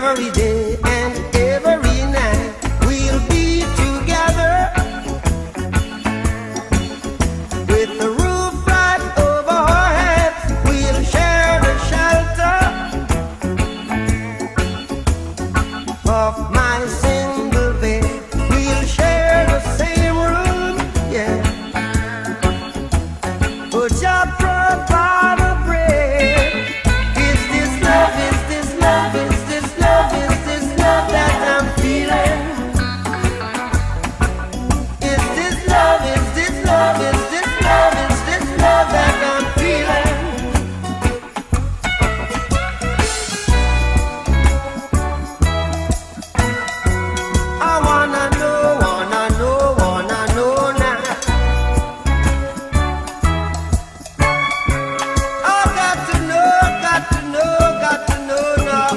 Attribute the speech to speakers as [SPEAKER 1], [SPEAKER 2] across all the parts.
[SPEAKER 1] every day and every night we'll be together with the roof right over our heads. We'll share the shelter of my single bed. We'll share the same room, yeah. But just provide a bread. Is this love? Is this love? Is this love? Is this love that I'm feeling? Is this love? Is this love? Is this love? Is this love that I'm feeling? I wanna know now. I got to know now.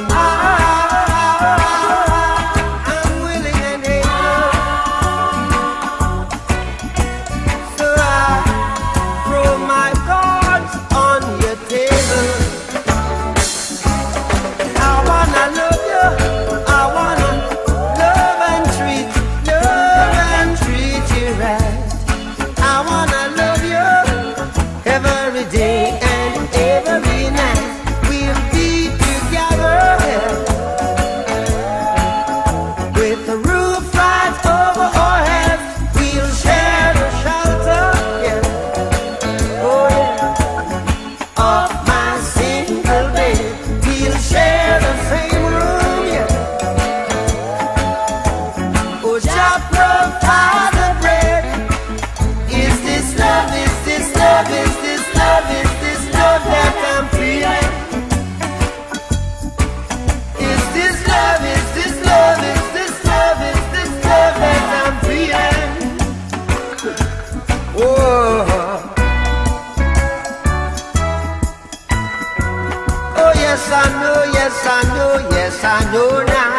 [SPEAKER 1] I'm willing and able, so I throw my cards on your table. I wanna love you. I wanna love and treat you right. I wanna love you every day and every night. We'll be together with the roof right over our heads. We'll share the shelter, yeah. Oh yeah, of my single bed. We'll share the same room, yeah. Oh, just provide the bread. Is this love? Is this love? Is this love? Is this love that I'm feeling? Is this love? Is this love? Is this love? Is this love that I'm feeling? Oh, oh yes I know, yes I know, yes I know now.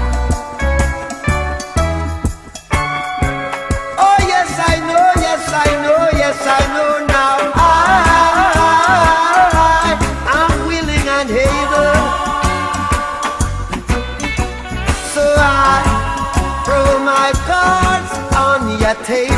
[SPEAKER 1] Oh yes I know, yes I know, yes I know now. I'm willing and able, so I throw my cards on your table.